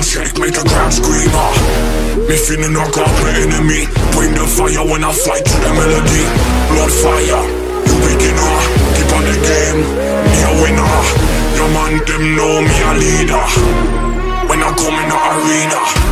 shake, make the crowd scream. Me feeling knock off my enemy. Bring the fire when I fly to the melody. Blood fire, you beginner. Keep on the game, me a winner. Your man them know me a leader. When I come in the arena